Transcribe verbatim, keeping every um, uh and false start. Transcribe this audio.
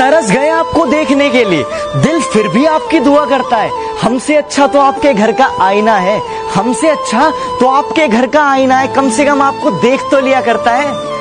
तरस गए आपको देखने के लिए, दिल फिर भी आपकी दुआ करता है। हमसे अच्छा तो आपके घर का आईना है, हमसे अच्छा तो आपके घर का आईना है, कम से कम आपको देख तो लिया करता है।